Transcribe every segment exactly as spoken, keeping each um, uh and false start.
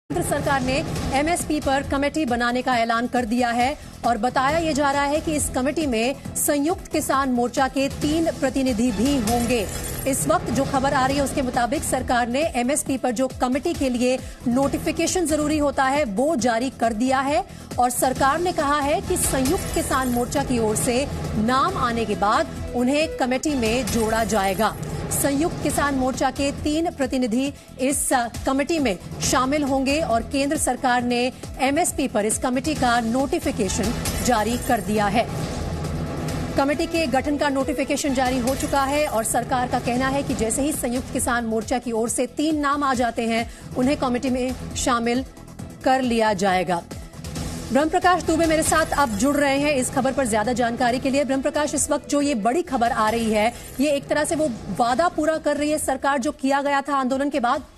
केंद्र सरकार ने एमएसपी पर कमेटी बनाने का ऐलान कर दिया है और बताया यह जा रहा है कि इस कमेटी में संयुक्त किसान मोर्चा के तीन प्रतिनिधि भी होंगे। इस वक्त जो खबर आ रही है उसके मुताबिक सरकार ने एमएसपी पर जो कमेटी के लिए नोटिफिकेशन जरूरी होता है वो जारी कर दिया है और सरकार ने कहा है कि संयुक्त किसान मोर्चा की ओर से नाम आने के बाद उन्हें कमेटी में जोड़ा जाएगा। संयुक्त किसान मोर्चा के तीन प्रतिनिधि इस कमेटी में शामिल होंगे और केंद्र सरकार ने एमएसपी पर इस कमेटी का नोटिफिकेशन जारी कर दिया है। कमेटी के गठन का नोटिफिकेशन जारी हो चुका है और सरकार का कहना है कि जैसे ही संयुक्त किसान मोर्चा की ओर से तीन नाम आ जाते हैं उन्हें कमेटी में शामिल कर लिया जाएगा। ब्रह्म प्रकाश दुबे मेरे साथ अब जुड़ रहे हैं इस खबर पर ज्यादा जानकारी के लिए। ब्रह्म प्रकाश, इस वक्त जो ये बड़ी खबर आ रही है ये एक तरह से वो वादा पूरा कर रही है सरकार जो किया गया था आंदोलन के बाद।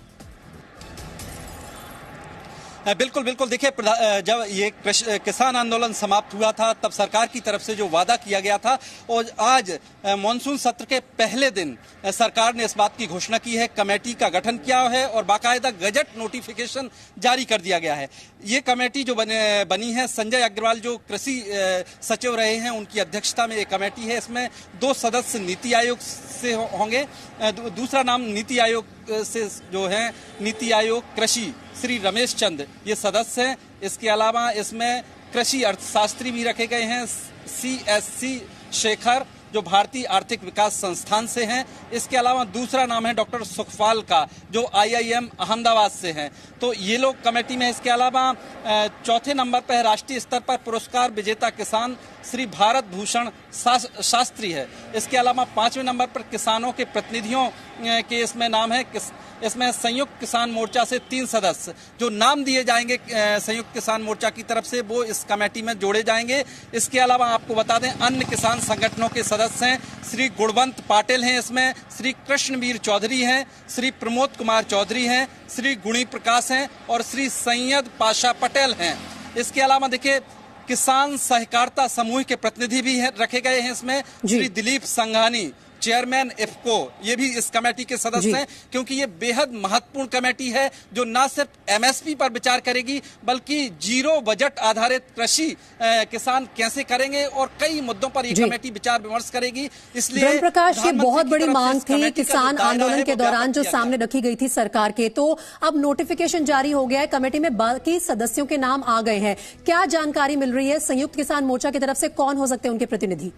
बिल्कुल बिल्कुल देखिए, जब ये किसान आंदोलन समाप्त हुआ था तब सरकार की तरफ से जो वादा किया गया था और आज मॉनसून सत्र के पहले दिन सरकार ने इस बात की घोषणा की है, कमेटी का गठन किया है और बाकायदा गजट नोटिफिकेशन जारी कर दिया गया है। ये कमेटी जो बने, बनी है, संजय अग्रवाल जो कृषि सचिव रहे हैं उनकी अध्यक्षता में ये कमेटी है। इसमें दो सदस्य नीति आयोग से होंगे, दूसरा नाम नीति आयोग से जो है नीति आयोग कृषि श्री रमेश चंद ये सदस्य हैं। इसके अलावा इसमें कृषि अर्थशास्त्री भी रखे गए हैं, सी एस सी शेखर जो भारतीय आर्थिक विकास संस्थान से हैं। इसके अलावा दूसरा नाम है डॉक्टर सुखपाल का जो आई आई एम अहमदाबाद से हैं। तो ये लोग कमेटी में। इसके अलावा चौथे नंबर पर राष्ट्रीय स्तर पर पुरस्कार विजेता किसान श्री भारत भूषण शास्त्री है। इसके अलावा पांचवें नंबर पर किसानों के प्रतिनिधियों के इसमें नाम है। इसमें संयुक्त किसान मोर्चा से तीन सदस्य जो नाम दिए जाएंगे संयुक्त किसान मोर्चा की तरफ से वो इस कमेटी में जोड़े जाएंगे। इसके अलावा आपको बता दें अन्य किसान संगठनों के सदस्य हैं, श्री गुणवंत पाटिल हैं, इसमें श्री कृष्णवीर चौधरी हैं, श्री प्रमोद कुमार चौधरी हैं, श्री गुणी प्रकाश हैं और श्री सैयद पाशा पटेल हैं। इसके अलावा देखिए किसान सहकारिता समूह के प्रतिनिधि भी हैं, रखे गए हैं। इसमें श्री दिलीप संघानी चेयरमैन इफको ये भी इस कमेटी के सदस्य हैं, क्योंकि ये बेहद महत्वपूर्ण कमेटी है जो न सिर्फ एमएसपी पर विचार करेगी बल्कि जीरो बजट आधारित कृषि किसान कैसे करेंगे और कई मुद्दों पर ये कमेटी विचार विमर्श करेगी। इसलिए ब्रह्म प्रकाश, ये बहुत बड़ी मांग थी किसान आंदोलन के दौरान जो सामने रखी गई थी सरकार के, तो अब नोटिफिकेशन जारी हो गया है, कमेटी में बाकी सदस्यों के नाम आ गए हैं। क्या जानकारी मिल रही है संयुक्त किसान मोर्चा की तरफ से, कौन हो सकते हैं उनके प्रतिनिधि?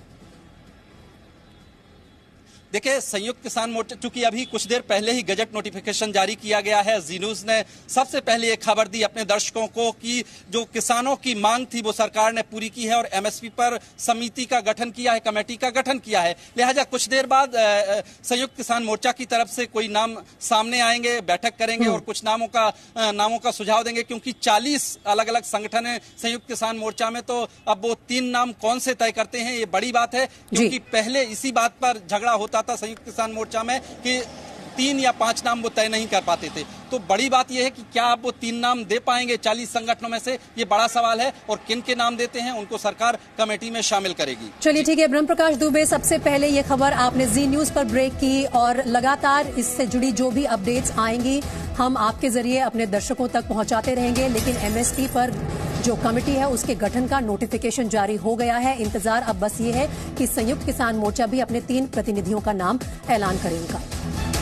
देखिए संयुक्त किसान मोर्चा चूंकि अभी कुछ देर पहले ही गजट नोटिफिकेशन जारी किया गया है, जी न्यूज ने सबसे पहले एक खबर दी अपने दर्शकों को कि जो किसानों की मांग थी वो सरकार ने पूरी की है और एमएसपी पर समिति का गठन किया है, कमेटी का गठन किया है। लिहाजा कुछ देर बाद संयुक्त किसान मोर्चा की तरफ से कोई नाम सामने आएंगे, बैठक करेंगे और कुछ नामों का नामों का सुझाव देंगे, क्योंकि चालीस अलग अलग संगठन है संयुक्त किसान मोर्चा में। तो अब वो तीन नाम कौन से तय करते हैं ये बड़ी बात है, क्योंकि पहले इसी बात पर झगड़ा होता था संयुक्त किसान मोर्चा में कि तीन या पांच नाम वो तय नहीं कर पाते थे। तो बड़ी बात यह है कि क्या आप वो तीन नाम दे पाएंगे चालीस संगठनों में से, ये बड़ा सवाल है और किन के नाम देते हैं उनको सरकार कमेटी में शामिल करेगी। चलिए ठीक है ब्रह्म प्रकाश दुबे, सबसे पहले ये खबर आपने जी न्यूज पर ब्रेक की और लगातार इससे जुड़ी जो भी अपडेट्स आएंगी हम आपके जरिए अपने दर्शकों तक पहुंचाते रहेंगे। लेकिन एमएसपी पर जो कमेटी है उसके गठन का नोटिफिकेशन जारी हो गया है। इंतजार अब बस ये है कि संयुक्त किसान मोर्चा भी अपने तीन प्रतिनिधियों का नाम ऐलान करेगा।